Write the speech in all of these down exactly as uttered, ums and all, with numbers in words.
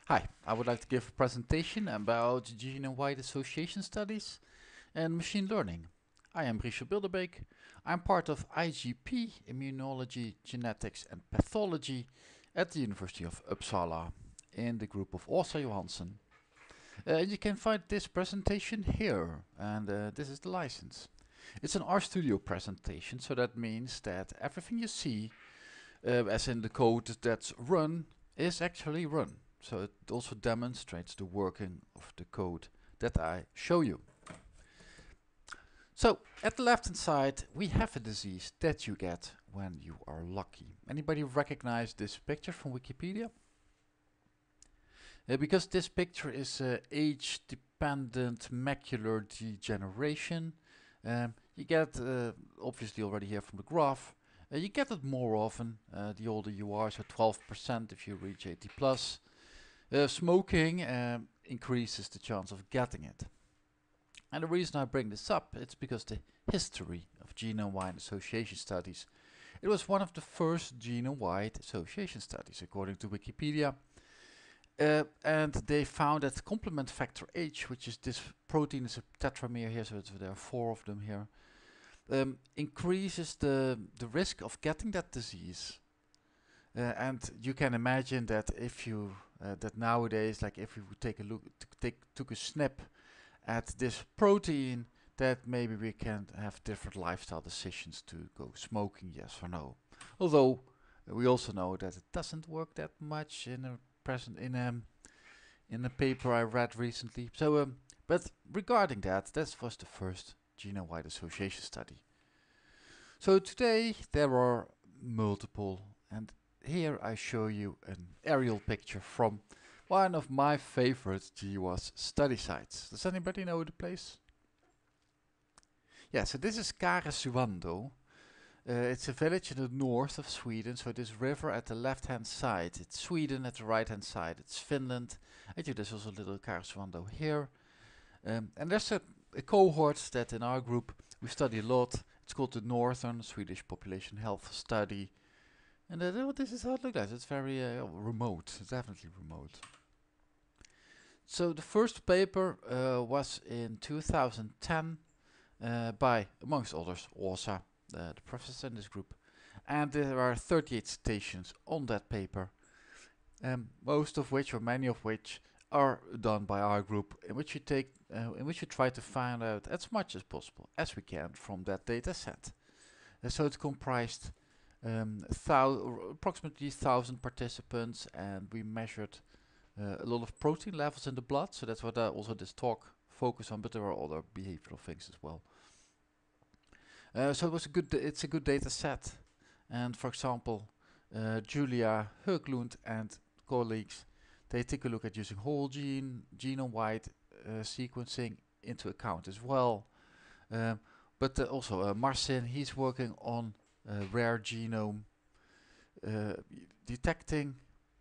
Hi, I would like to give a presentation about genome-wide association studies and machine learning. I am Richard Bilderbeek. I'm part of I G P, Immunology, Genetics and Pathology at the University of Uppsala in the group of Åsa Johansson. Uh, you can find this presentation here, and uh, this is the license. It's an RStudio presentation, so that means that everything you see, uh, as in the code that's run, is actually run. So it also demonstrates the working of the code that I show you. So at the left hand side we have a disease that you get when you are lucky. Anybody recognize this picture from Wikipedia? Uh, because this picture is uh, age dependent macular degeneration. Um, you get uh, obviously already here from the graph. Uh, you get it more often uh, the older you are, so twelve percent if you reach eighty plus. Uh, smoking um, increases the chance of getting it. And the reason I bring this up, it's because the history of genome-wide association studies. It was one of the first genome-wide association studies, according to Wikipedia. Uh, and they found that complement factor H, which is this protein, is a tetramer here, so it's, there are four of them here, um, increases the, the risk of getting that disease. Uh, and you can imagine that if you uh, that nowadays, like if we would take a look, take took a snip at this protein, that maybe we can have different lifestyle decisions to go smoking, yes or no. Although uh, we also know that it doesn't work that much in a present in a in a paper I read recently. So, um, but regarding that, that was the first genome-wide association study. So today there are multiple, and here I show you an aerial picture from one of my favorite G W A S study sites. Does anybody know the place? Yeah, so this is Karesuando. Uh, it's a village in the north of Sweden, so this river at the left hand side. It's Sweden at the right hand side. It's Finland. I think there's also a little Karesuando here. Um, and there's a, a cohort that in our group we study a lot. It's called the Northern Swedish Population Health Study. And uh, oh, this is how it looks like. It's very uh, remote. It's definitely remote. So the first paper uh, was in two thousand ten uh, by, amongst others, Åsa, uh, the professor in this group. And there are thirty-eight citations on that paper, um, most of which, or many of which, are done by our group, in which we take, uh, in which we try to find out as much as possible as we can from that data set. Uh, so it comprised Um, approximately one thousand participants, and we measured uh, a lot of protein levels in the blood, so that's what uh, also this talk focus on, but there are other behavioral things as well. Uh, so it was a good it's a good data set, and for example, uh, Julia Höglund and colleagues, they take a look at using whole gene, genome-wide uh, sequencing into account as well. Um, but uh, also uh, Marcin, he's working on Uh, rare genome uh, detecting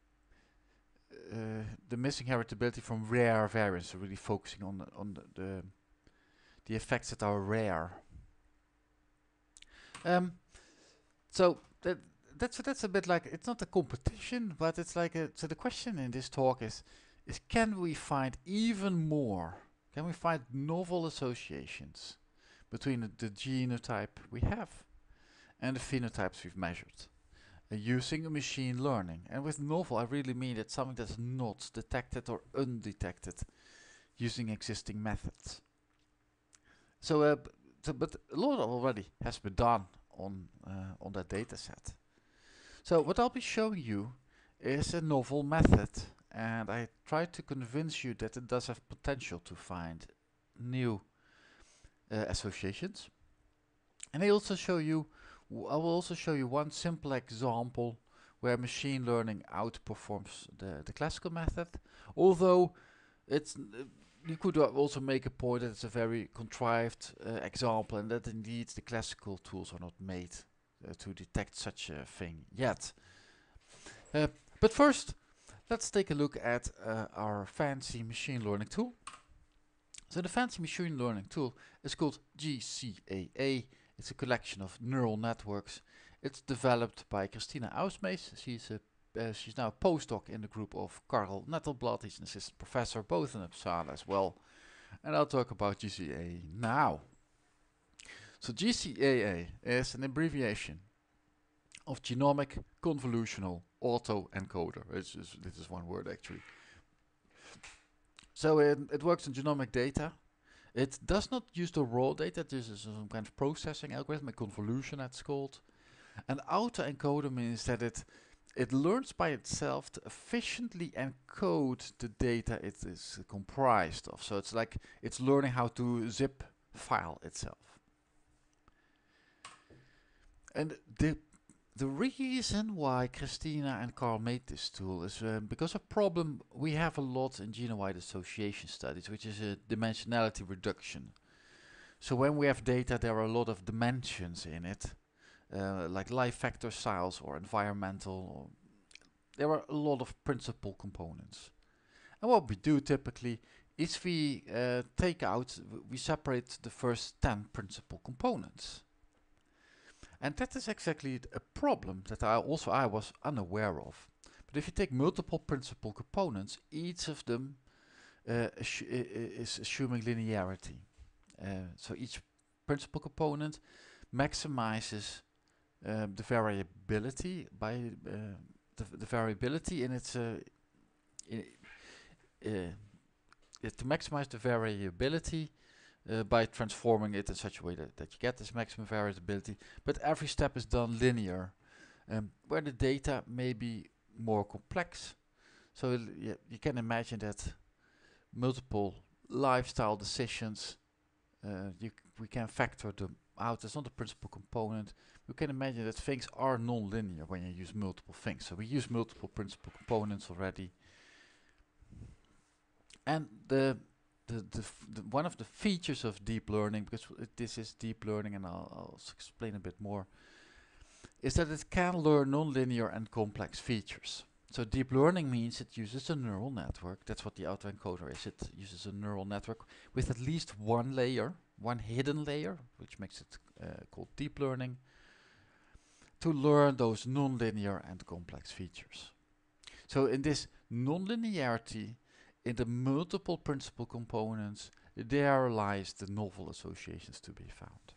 uh, the missing heritability from rare variants, so really focusing on the, on the, the the effects that are rare. Um, so that that's that's a bit like, it's not a competition, but it's like a, so the question in this talk is is can we find even more? Can we find novel associations between the, the genotype we have and the phenotypes we've measured, uh, using a machine learning? And with novel, I really mean that something that's not detected or undetected using existing methods. So, uh, so but a lot already has been done on uh, on that data set. So what I'll be showing you is a novel method, and I try to convince you that it does have potential to find new uh, associations. And I also show you I will also show you one simple example where machine learning outperforms the, the classical method, although it's uh, you could uh, also make a point that it's a very contrived uh, example, and that indeed the classical tools are not made uh, to detect such a thing yet. Uh, but first, let's take a look at uh, our fancy machine learning tool. So the fancy machine learning tool is called G C A A. It's a collection of neural networks. It's developed by Christina Ausmees. She's a uh, she's now a postdoc in the group of Karl Nettelblad. He's an assistant professor both in Uppsala as well. And I'll talk about G C A A now. So G C A A is an abbreviation of Genomic Convolutional Autoencoder. It's just, this is one word actually. So it, it works on genomic data. It does not use the raw data. This is some kind of processing algorithm, a convolution that's called. An autoencoder means that it it learns by itself to efficiently encode the data it is comprised of. So it's like it's learning how to zip file itself. And the the reason why Christina and Carl made this tool is um, because a problem we have a lot in genome-wide association studies, which is a dimensionality reduction. So when we have data, there are a lot of dimensions in it, uh, like life factor size or environmental. Or there are a lot of principal components. And what we do typically is we uh, take out, we separate the first ten principal components. And that is exactly a problem that I also I was unaware of. But if you take multiple principal components, each of them uh, assu is assuming linearity. Uh, so each principal component maximizes uh, the variability by uh, the, the variability in its uh, in, uh, it to maximize the variability. Uh, by transforming it in such a way that, that you get this maximum variability, but every step is done linear, um, where the data may be more complex. So y you can imagine that multiple lifestyle decisions, uh, you c we can factor them out. It's not a principal component. You can imagine that things are non-linear when you use multiple things. So we use multiple principal components already. And the The, the, the one of the features of deep learning, because this is deep learning and I'll, I'll explain a bit more, is that it can learn nonlinear and complex features. So deep learning means it uses a neural network. That's what the autoencoder is. It uses a neural network with at least one layer, one hidden layer, which makes it uh, called deep learning, to learn those nonlinear and complex features. So in this nonlinearity, in the multiple principal components, there lies the novel associations to be found.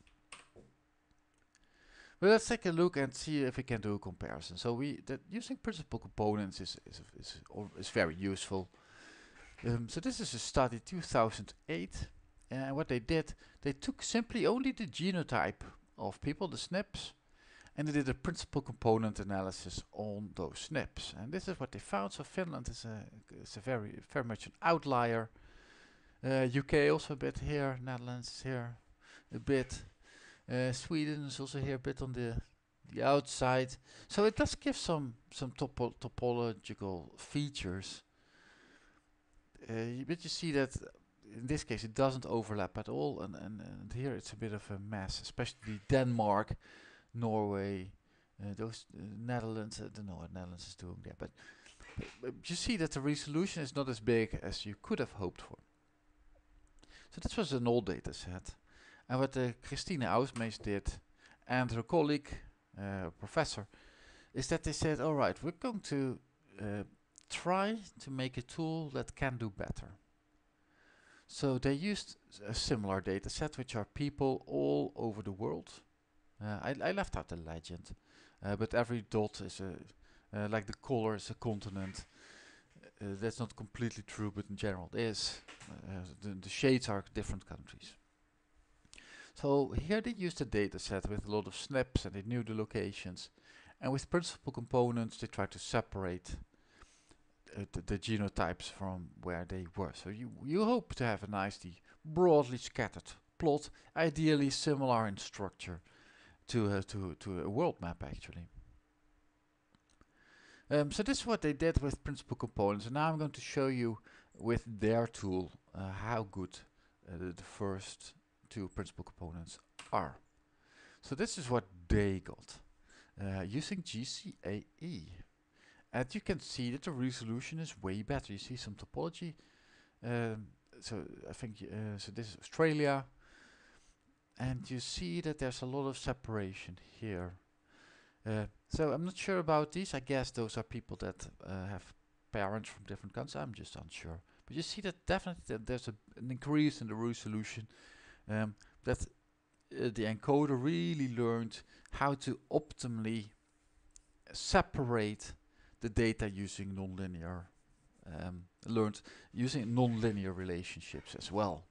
Well, let's take a look and see if we can do a comparison. So we that using principal components is is is, is very useful. Um, so this is a study two thousand eight, and what they did, they took simply only the genotype of people, the S N Ps, and they did a principal component analysis on those S N Ps. And this is what they found. So Finland is a, is a very, very much an outlier. Uh, U K also a bit here. Netherlands is here a bit. Uh, Sweden is also here a bit on the the outside. So it does give some some topo topological features. Uh, but you see that in this case it doesn't overlap at all. And, and, and here it's a bit of a mess, especially Denmark, Norway, uh, those uh, Netherlands. I don't know what Netherlands is doing there, but, but, but you see that the resolution is not as big as you could have hoped for. So this was an old data set, and what uh, Christine Ausmees did and her colleague, uh, professor, is that they said, all right, we're going to uh, try to make a tool that can do better. So they used a similar data set, which are people all over the world. Uh, I, I left out the legend, uh, but every dot is a, uh, like the color is a continent. Uh, that's not completely true, but in general it is. Uh, the, the shades are different countries. So here they used a data set with a lot of S N Ps and they knew the locations. And with principal components they tried to separate uh, the, the genotypes from where they were. So you, you hope to have a nicely broadly scattered plot, ideally similar in structure to uh, to to a world map actually. Um, so this is what they did with principal components, and now I'm going to show you with their tool uh, how good uh, the, the first two principal components are. So this is what they got uh, using G C A A, and you can see that the resolution is way better. You see some topology. Um, so I think uh, so. This is Australia. And you see that there's a lot of separation here. Uh, so I'm not sure about these. I guess those are people that uh, have parents from different countries. I'm just unsure. But you see that definitely that there's a, an increase in the resolution. Um, that uh, the encoder really learned how to optimally separate the data using nonlinear, um, learned using nonlinear relationships as well.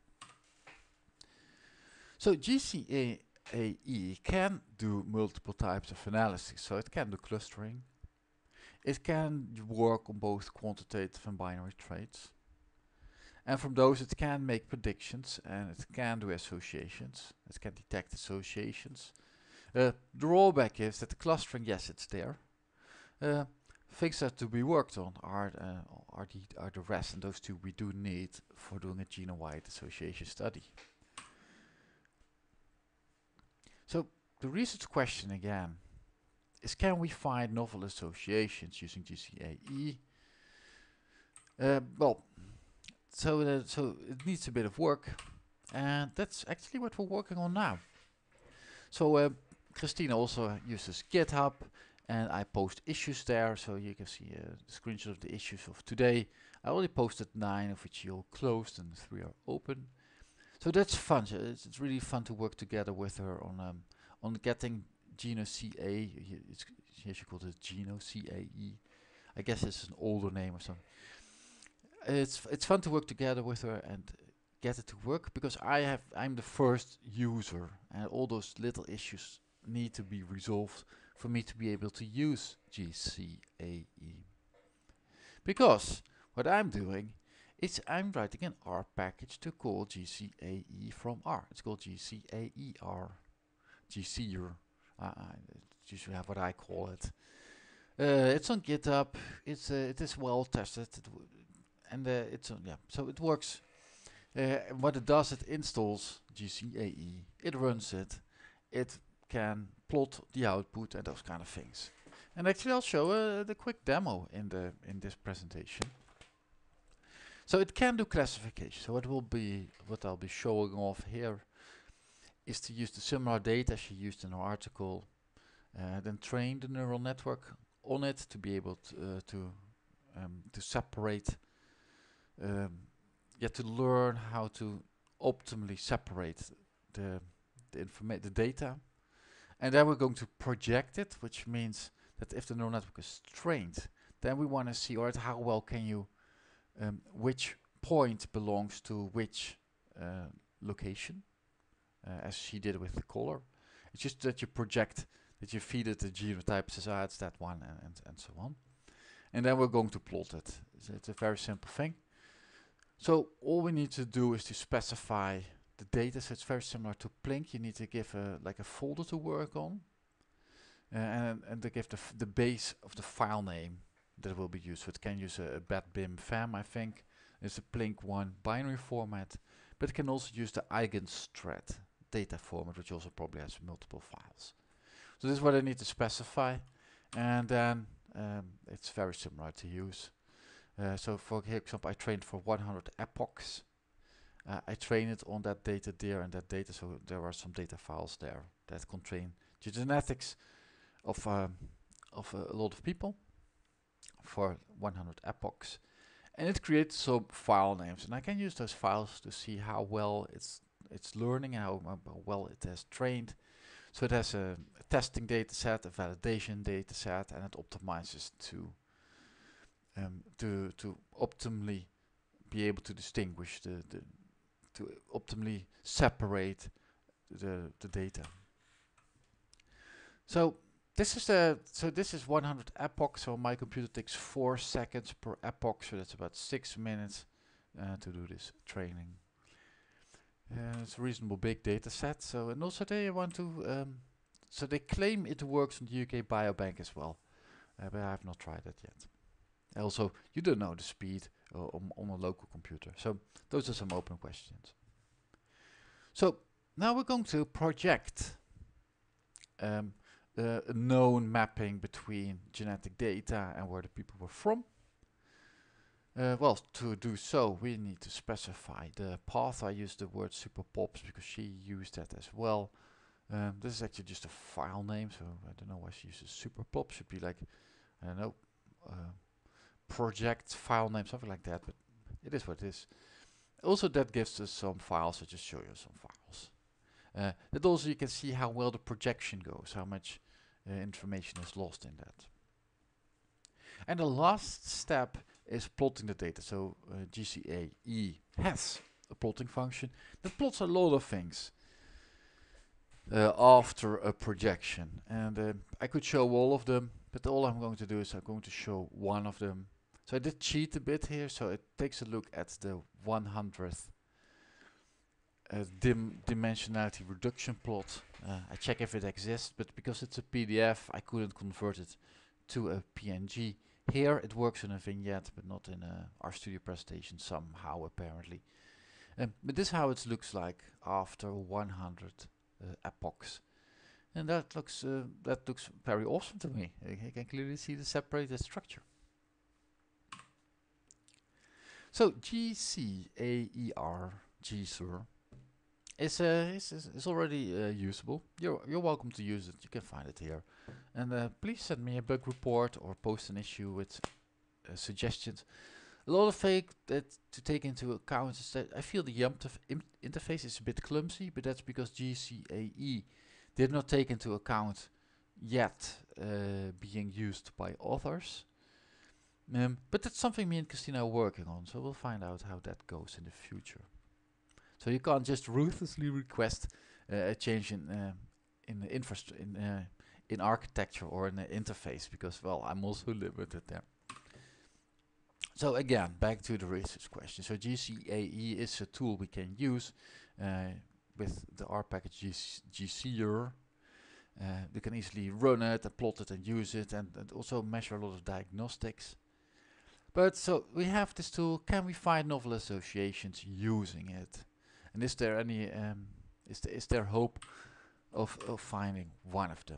So G C A E can do multiple types of analysis. So it can do clustering. It can work on both quantitative and binary traits. And from those it can make predictions and it can do associations. It can detect associations. Uh, the drawback is that the clustering, yes, it's there. Uh, things that to be worked on are uh, are the are the rest, and those two we do need for doing a genome-wide association study. So the research question again is: can we find novel associations using G C A E? Uh, well, so uh, so it needs a bit of work, and that's actually what we're working on now. So uh, Christina also uses GitHub, and I post issues there, so you can see uh, the screenshot of the issues of today. I already posted nine, of which you closed, and three are open. So that's fun. So it's, it's really fun to work together with her on um, on getting Geno C A. It's, here she calls it Geno C A E. I guess it's an older name or something. It's it's fun to work together with her and get it to work, because I have I'm the first user, and all those little issues need to be resolved for me to be able to use G C A E. Because what I'm doing is I'm writing an R package to call G C A E from R. It's called G C A E R, G C R. Uh, it's usually what I call it. Uh, it's on GitHub. It's uh, it is well tested, it and uh, it's on, yeah. So it works. Uh, what it does, it installs G C A E. It runs it. It can plot the output and those kind of things. And actually, I'll show uh, the quick demo in the in this presentation. So it can do classification. So what will be what I'll be showing off here is to use the similar data she used in her article, uh, then train the neural network on it to be able to uh, to um, to separate, um, yeah, to learn how to optimally separate the the informa the data, and then we're going to project it, which means that if the neural network is trained, then we want to see, alright, how well can you, um, which point belongs to which uh, location, uh, as she did with the color. It's just that you project, that you feed it the genotype, says, ah, it's that one, and, and, and so on. And then we're going to plot it. So it's a very simple thing. So all we need to do is to specify the data. So it's very similar to Plink. You need to give a, like a folder to work on, uh, and and to give the f the base of the file name that will be used. So it can use a, a batbim fam, I think. It's a Plink one binary format, but it can also use the eigenstrat data format, which also probably has multiple files. So this is what I need to specify, and then um, it's very similar to use. Uh, so for example, I trained for one hundred epochs. Uh, I train it on that data there and that data, so there are some data files there that contain the genetics of um, of uh, a lot of people for one hundred epochs, and it creates some file names, and I can use those files to see how well it's it's learning, how, how well it has trained. So it has a, a testing data set, a validation data set, and it optimizes to um, to to optimally be able to distinguish the, the to optimally separate the the data. So this is the so this is one hundred epochs. So my computer takes four seconds per epoch, so that's about six minutes uh, to do this training. Uh, it's a reasonable big data set. So and also they want to um, so they claim it works on the U K Biobank as well, uh, but I have not tried it yet. Also, you don't know the speed uh, on, on a local computer. So those are some open questions. So now we're going to project um, uh, a known mapping between genetic data and where the people were from. Uh, well, to do so, we need to specify the path. I use the word superpops because she used that as well. Um, this is actually just a file name, so I don't know why she uses superplop. Should be like, I don't know, uh, project file name, something like that, but it is what it is. Also, that gives us some files. I just show you some files. Uh, that also you can see how well the projection goes, how much uh, information is lost in that. And the last step is plotting the data. So uh, G C A E has a plotting function that plots a lot of things uh, after a projection. And uh, I could show all of them, but all I'm going to do is I'm going to show one of them. So I did cheat a bit here, so it takes a look at the one hundredth uh, dim dimensionality reduction plot. Uh, I check if it exists, but because it's a P D F, I couldn't convert it to a P N G. Here it works in a vignette, but not in a RStudio presentation somehow, apparently. Um, but this is how it looks like after one hundred uh, epochs. And that looks uh, that looks very awesome to me. You can clearly see the separated structure. So G C A E R, G C A R, is, uh, is, is, is already uh, usable. You're, you're welcome to use it. You can find it here. And uh, please send me a bug report or post an issue with uh, suggestions. A lot of things that to take into account is that I feel the YAML interface is a bit clumsy, but that's because G C A E did not take into account yet uh, being used by others. Um, but that's something me and Christina are working on, so we'll find out how that goes in the future. So you can't just ruthlessly request uh, a change in uh, in the infrastructure in uh, in architecture or in the interface, because well, I'm also limited there. So again, back to the research question. So G C A E is a tool we can use uh, with the R package G C A R. Uh, we can easily run it and plot it and use it, and, and also measure a lot of diagnostics. But so we have this tool. Can we find novel associations using it? And is there any um, is there is there hope of of finding one of them?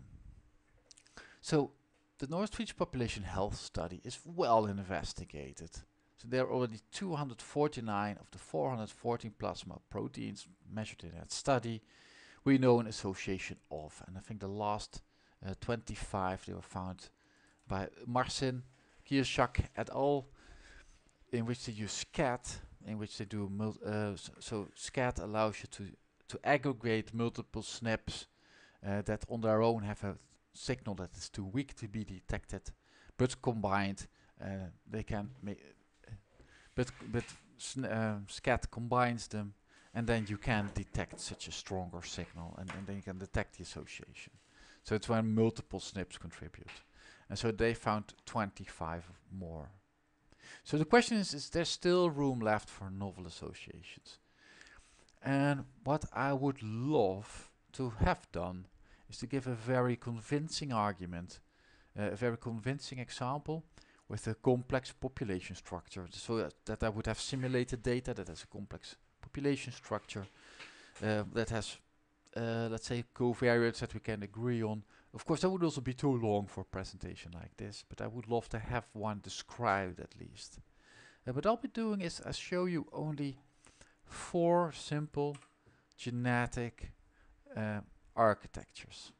So the Northwich Population Health Study is well investigated. So there are already two hundred forty-nine of the four hundred fourteen plasma proteins measured in that study we know an association of. And I think the last uh, twenty-five they were found by Marcin, Kirschak et al., in which they use SCAT, in which they do mul uh, so, so SCAT allows you to to aggregate multiple S N Ps uh, that on their own have a signal that is too weak to be detected, but combined uh, they can make. Uh, but but uh, SCAT combines them, and then you can detect such a stronger signal, and, and then you can detect the association. So it's when multiple S N Ps contribute. And so they found twenty-five more. So the question is, is there still room left for novel associations? And what I would love to have done is to give a very convincing argument, uh, a very convincing example with a complex population structure, so that, that I would have simulated data that has a complex population structure, uh, that has, uh, let's say, covariates that we can agree on. Of course, that would also be too long for a presentation like this, but I would love to have one described at least. Uh, what I'll be doing is I'll show you only four simple genetic uh, architectures.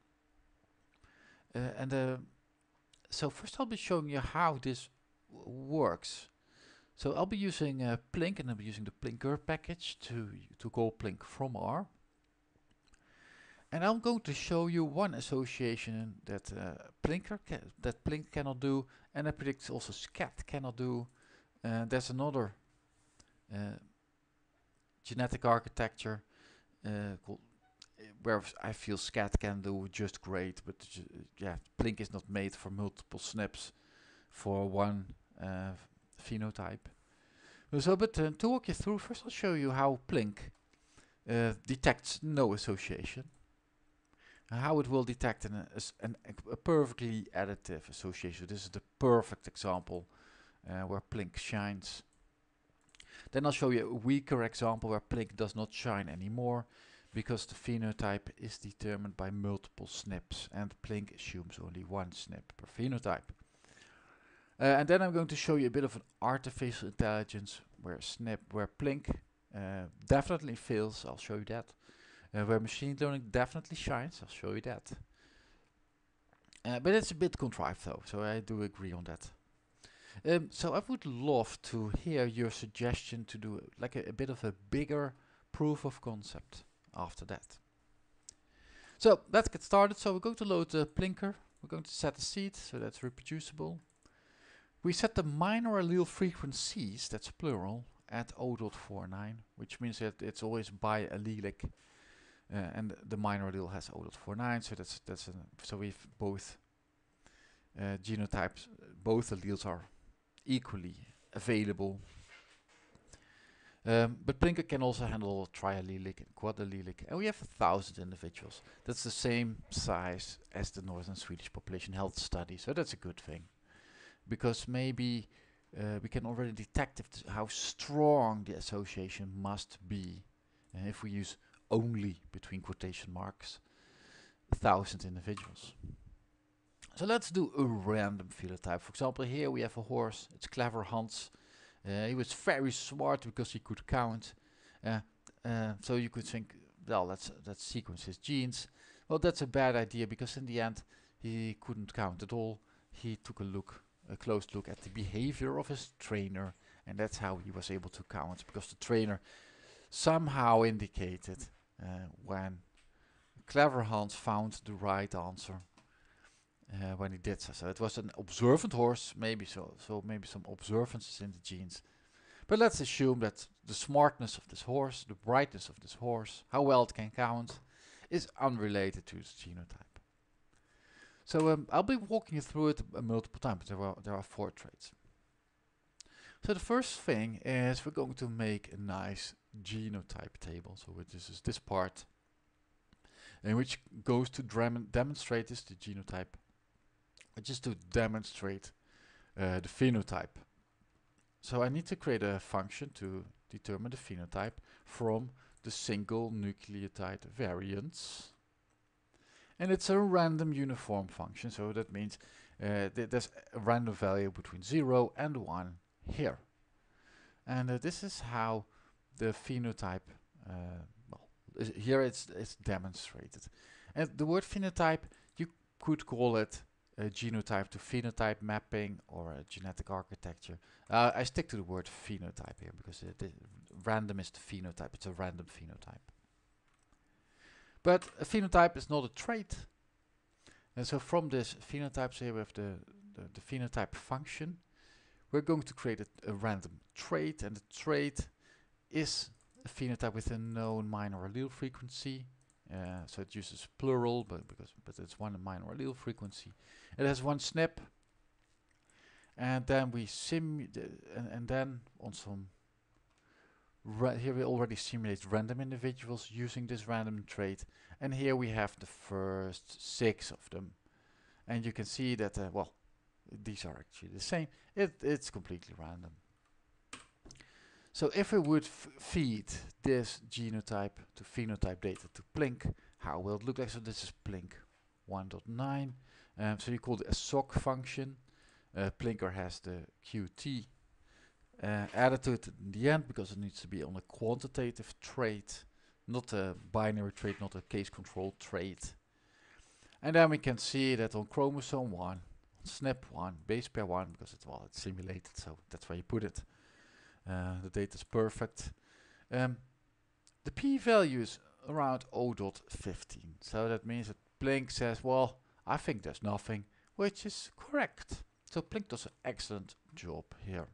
Uh, and uh, so first I'll be showing you how this works. So I'll be using uh, Plink, and I'll be using the Plinker package to, to call Plink from R. And I'm going to show you one association that uh, Plinker ca that Plink cannot do, and I predict also SCAT cannot do. Uh, there's another uh, genetic architecture uh, called uh, where I feel SCAT can do just great, but uh, yeah, Plink is not made for multiple S N Ps for one uh, phenotype. So, but uh, to walk you through, first I'll show you how Plink uh, detects no association. How it will detect an, a, an, a perfectly additive association. This is the perfect example uh, where Plink shines. Then I'll show you a weaker example where Plink does not shine anymore, because the phenotype is determined by multiple S N Ps, and Plink assumes only one S N P per phenotype. Uh, and then I'm going to show you a bit of an artificial intelligence where S N P, where Plink uh, definitely fails. I'll show you that. uh, where machine learning definitely shines. I'll show you that. Uh, but it's a bit contrived though, so I do agree on that. Um, so I would love to hear your suggestion to do like a, a bit of a bigger proof of concept after that. So let's get started. So we're going to load the Plinker. We're going to set the seed, so that's reproducible. We set the minor allele frequencies, that's plural, at zero point four nine, which means that it's always biallelic, uh, and the minor allele has zero point four nine. So that's that's an, so we've both uh, genotypes, both alleles are equally available. Um, but Plinker can also handle triallelic and quadallelic, and we have a thousand individuals. That's the same size as the Northern Swedish Population Health Study, so that's a good thing. Because maybe uh, we can already detect if how strong the association must be. And if we use only, between quotation marks, a thousand individuals. So let's do a random phenotype. For example, here we have a horse. It's Clever Hans. Uh, he was very smart because he could count. Uh, uh, so you could think, well, let's, let's sequence his genes. Well, that's a bad idea because in the end he couldn't count at all. He took a look, a close look at the behavior of his trainer, and that's how he was able to count, because the trainer somehow indicated uh, when Clever Hans found the right answer uh, when he did so. So it was an observant horse, maybe so, so maybe some observances in the genes. But let's assume that the smartness of this horse, the brightness of this horse, how well it can count, is unrelated to its genotype. So um, I'll be walking you through it uh, multiple times. There are, there are four traits. So the first thing is we're going to make a nice genotype table. So this is this part, in which goes to demonstrate this, the genotype, which is to demonstrate uh, the phenotype. So I need to create a function to determine the phenotype from the single nucleotide variants. And it's a random uniform function, so that means uh, th there's a random value between zero and one here. And uh, this is how the phenotype, uh, well, here it's, it's demonstrated. And the word phenotype, you could call it a genotype to phenotype mapping or a genetic architecture. Uh, I stick to the word phenotype here because uh, the random is the phenotype, it's a random phenotype. But a phenotype is not a trait. And so from this phenotype, so here we have the, the, the phenotype function. We're going to create a, a random trait, and the trait is a phenotype with a known minor allele frequency. Uh, so it uses plural, but because but it's one minor allele frequency. It has one S N P, and then we sim and, and then on some Ra here we already simulate random individuals using this random trait, and here we have the first six of them, and you can see that uh, well, these are actually the same. It it's completely random. So if we would f feed this genotype to phenotype data to Plink, how will it look like? So this is Plink one point nine. Um, so you call it a S O C function. Uh, Plinker has the Q T uh, added to it in the end because it needs to be on a quantitative trait, not a binary trait, not a case control trait. And then we can see that on chromosome one, on S N P one, base pair one, because it's well, it's simulated, so that's where you put it. Uh, the data is perfect. Um, the p-value is around zero point one five. So that means that Plink says, well, I think there's nothing, which is correct. So Plink does an excellent job here.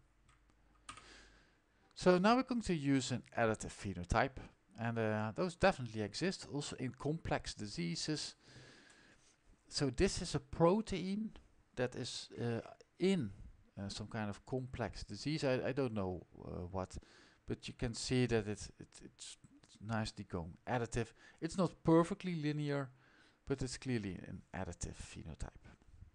So now we're going to use an additive phenotype. And uh, those definitely exist, also in complex diseases. So this is a protein that is uh, in Uh, some kind of complex disease. I, I don't know uh, what, but you can see that it's, it's, it's nicely going additive. It's not perfectly linear, but it's clearly an additive phenotype.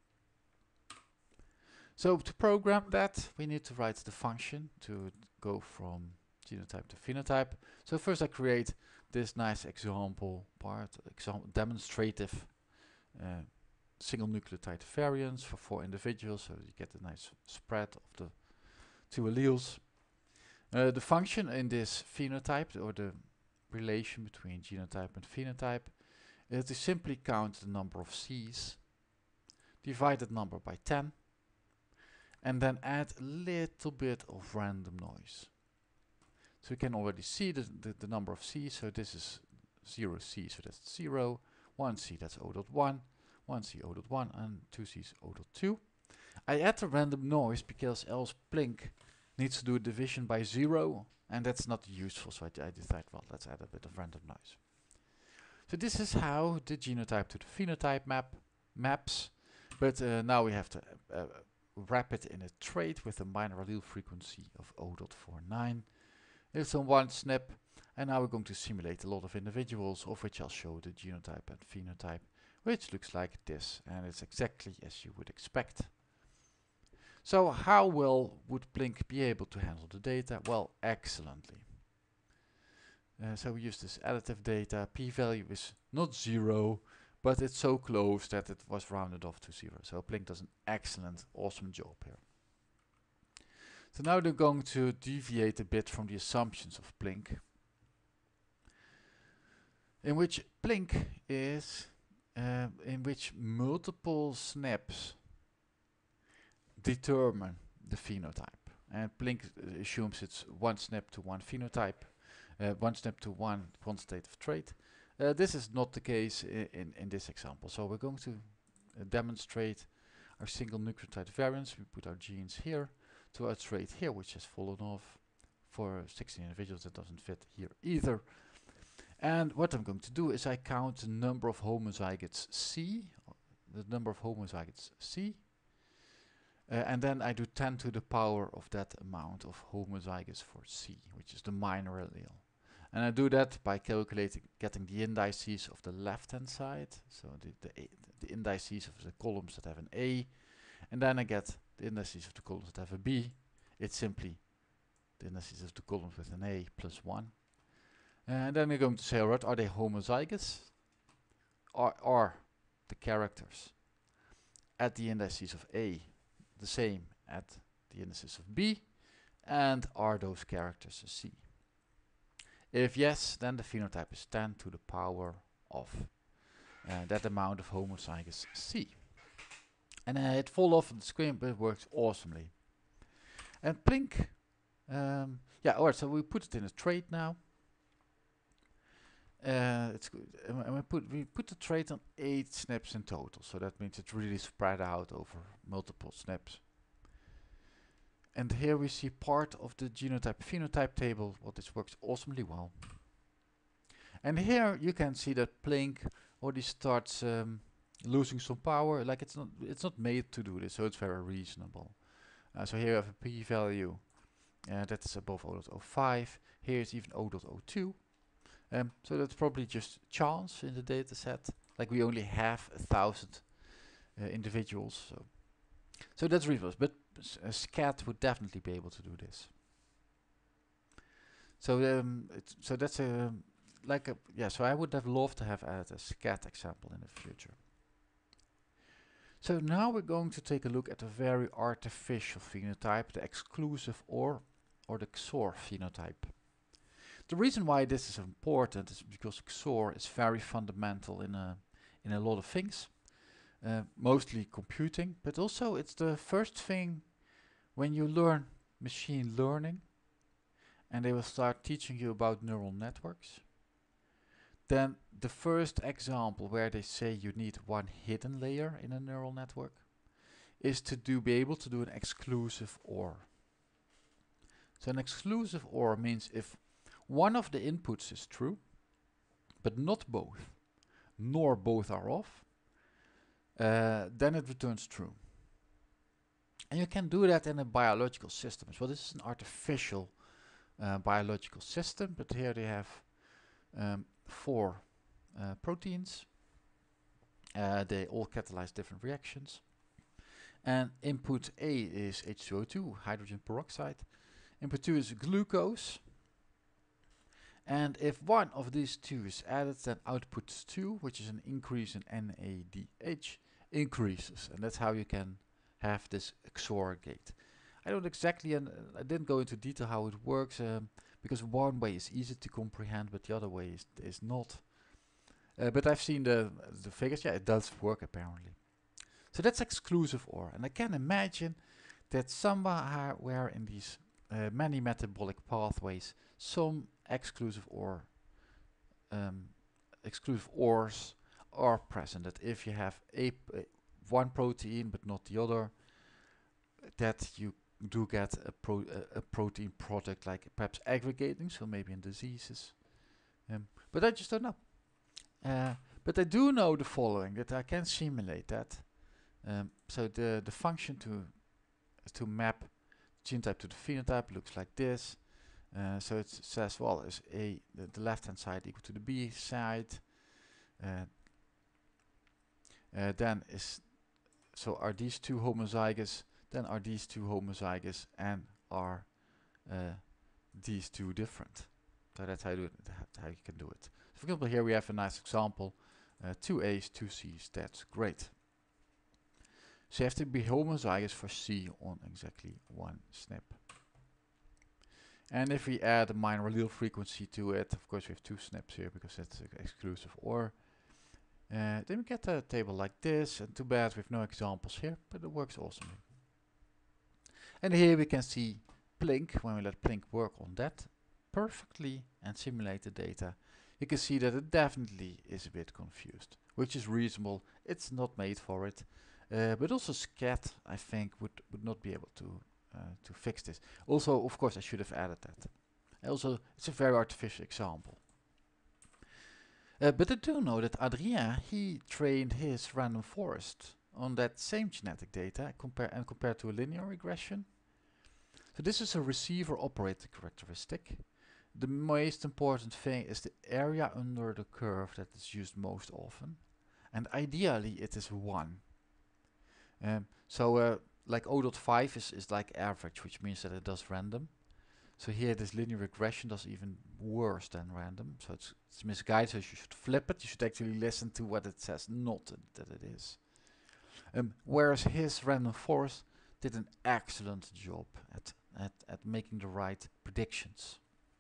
So to program that, we need to write the function to go from genotype to phenotype. So first I create this nice example part, example demonstrative uh, single nucleotide variants for four individuals, so you get a nice spread of the two alleles. Uh, the function in this phenotype, or the relation between genotype and phenotype is to simply count the number of C's, divide that number by ten, and then add a little bit of random noise. So you can already see the, the, the number of C's, so this is zero C, so that's zero, one C, that's zero point one, one C, zero point one, and two C's, zero point two. I add the random noise because else Plink needs to do a division by zero, and that's not useful, so I, I decide, well, let's add a bit of random noise. So this is how the genotype to the phenotype map maps, but uh, now we have to uh, uh, wrap it in a trait with a minor allele frequency of zero point four nine. It's on one snip, and now we're going to simulate a lot of individuals, of which I'll show the genotype and phenotype, which looks like this, and it's exactly as you would expect. So how well would Plink be able to handle the data? Well, excellently. Uh, so we use this additive data. P-value is not zero, but it's so close that it was rounded off to zero. So Plink does an excellent, awesome job here. So now they're going to deviate a bit from the assumptions of Plink, in which Plink is, uh, in which multiple snaps determine the phenotype. And Plink uh, assumes it's one snap to one phenotype, uh, one snap to one quantitative trait. Uh, this is not the case I in, in this example. So we're going to uh, demonstrate our single nucleotide variants. We put our genes here to our trait here, which has fallen off for sixteen individuals. That doesn't fit here either. And what I'm going to do is I count the number of homozygotes C, the number of homozygotes C, uh, and then I do ten to the power of that amount of homozygotes for C, which is the minor allele. And I do that by calculating, getting the indices of the left-hand side, so the, the, a, the indices of the columns that have an A, and then I get the indices of the columns that have a B. It's simply the indices of the columns with an A plus one. And then we're going to say, alright, are they homozygous? Are, are the characters at the indices of A the same at the indices of B? And are those characters a C? If yes, then the phenotype is ten to the power of uh, that amount of homozygous C. And uh, it fall off on the screen, but it works awesomely. And Plink, um, yeah, alright, so we put it in a trait now. Uh, it's good. And, and we put we put the trait on eight snaps in total, so that means it's really spread out over multiple snaps. And here we see part of the genotype phenotype table. Well, this works awesomely well. And here you can see that Plink already starts um, losing some power. Like it's not it's not made to do this, so it's very reasonable. Uh, so here you have a p-value uh, that's above zero point zero five. Here it's even zero point zero two. Um, so that's probably just chance in the data set. Like we only have a thousand uh, individuals, so so that's reasonable. But a scat would definitely be able to do this. So um, it's, so that's a like a yeah. So I would have loved to have added a scat example in the future. So now we're going to take a look at a very artificial phenotype, the exclusive or or the X O R phenotype. The reason why this is important is because X O R is very fundamental in a in a lot of things, uh, mostly computing, but also it's the first thing when you learn machine learning, and they will start teaching you about neural networks. Then the first example where they say you need one hidden layer in a neural network is to do be able to do an exclusive OR. So an exclusive OR means if one of the inputs is true, but not both, nor both are off, uh, then it returns true. And you can do that in a biological system as well. This is an artificial uh, biological system, but here they have um, four uh, proteins. Uh, they all catalyze different reactions. And input A is H two O two, hydrogen peroxide. Input two is glucose. And if one of these two is added, then output two, which is an increase in N A D H, increases. And that's how you can have this X O R gate. I don't exactly, and I didn't go into detail how it works, um, because one way is easy to comprehend, but the other way is, is not. Uh, but I've seen the, the figures, yeah, it does work apparently. So that's exclusive O R, and I can imagine that somewhere in these uh, many metabolic pathways, some exclusive O R, um, exclusive O Rs are present. That if you have a uh, one protein but not the other, that you do get a, pro uh, a protein product, like perhaps aggregating, so maybe in diseases. Um, but I just don't know. Uh, but I do know the following, that I can simulate that. Um, so the, the function to to map genotype to the phenotype looks like this. Uh, so it says, well, is A, the, the left hand side equal to the B side. Uh, uh, then is, so are these two homozygous, then are these two homozygous, and are uh, these two different. So that's how you do it, how you can do it. For example, here we have a nice example, uh, two A's, two C's, that's great. So you have to be homozygous for C on exactly one S N P. And if we add a minor allele frequency to it, of course we have two S N Ps here because that's uh, exclusive O R. Uh, then we get a table like this, and too bad we have no examples here, but it works awesomely. And here we can see Plink, when we let Plink work on that perfectly and simulate the data, you can see that it definitely is a bit confused, which is reasonable. It's not made for it. Uh, but also Scat, I think, would, would not be able to uh, to fix this. Also, of course, I should have added that. Also, it's a very artificial example. Uh, but I do know that Adrien, he trained his random forest on that same genetic data compare and compared to a linear regression. So this is a receiver operator characteristic. The most important thing is the area under the curve that is used most often. And ideally it is one. Um, so uh, like zero point five is, is like average, which means that it does random. So here this linear regression does even worse than random. So it's, it's misguided, so you should flip it. You should actually listen to what it says, not uh, that it is. Um, whereas his random forest did an excellent job at, at, at making the right predictions.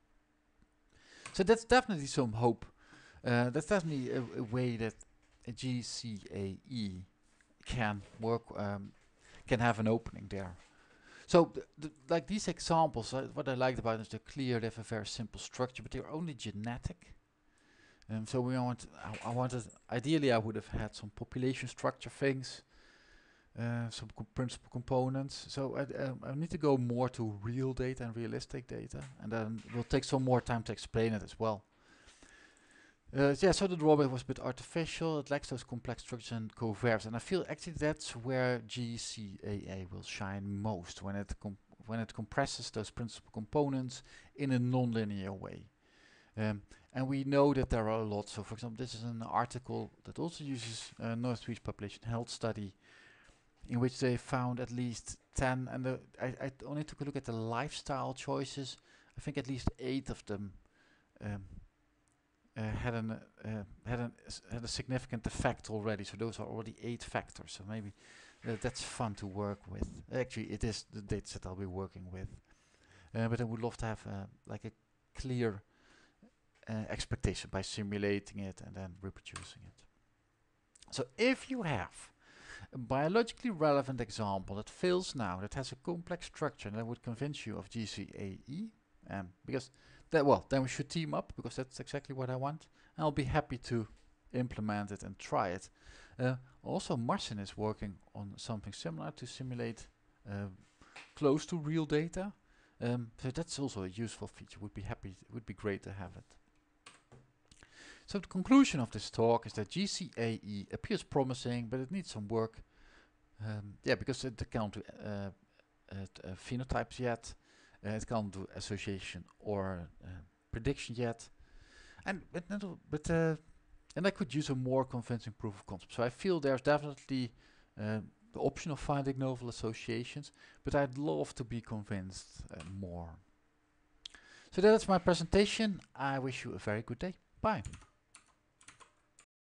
So that's definitely some hope. Uh, that's definitely a, a way that a G C A E can work, um, can have an opening there. So, th th like these examples, uh, what I liked about them is they're clear, they have a very simple structure, but they're only genetic. Um, so we want, I, I wanted, ideally I would have had some population structure things, uh, some co principal components. So I, um, I need to go more to real data and realistic data, and then we'll take some more time to explain it as well. Uh, yeah, so the drawback was a bit artificial. It lacks those complex structures and covariates, and I feel actually that's where G C A A will shine most, when it com when it compresses those principal components in a non-linear way. Um, and we know that there are a lot. So, for example, this is an article that also uses a Northwest Population Health Study, in which they found at least ten, and the, I, I only took a look at the lifestyle choices. I think at least eight of them um, Uh, had an uh, had an had a significant effect already. So those are already eight factors. So maybe uh, that's fun to work with. Actually, it is the dataset I'll be working with. Uh, but I would love to have uh, like a clear uh, expectation by simulating it and then reproducing it. So if you have a biologically relevant example that fails now, that has a complex structure, and that would convince you of G C A E, um, because That, well, then we should team up, because that's exactly what I want. And I'll be happy to implement it and try it. Uh, also, Marcin is working on something similar to simulate uh, close to real data. Um, so that's also a useful feature. Would be happy. It would be great to have it. So the conclusion of this talk is that G C A E appears promising, but it needs some work. Um, yeah, because it can't do uh, uh, phenotypes yet. Uh, it can't do association or uh, prediction yet, and but but uh, and I could use a more convincing proof of concept. So I feel there's definitely uh, the option of finding novel associations, but I'd love to be convinced uh, more. So that's my presentation. I wish you a very good day. Bye.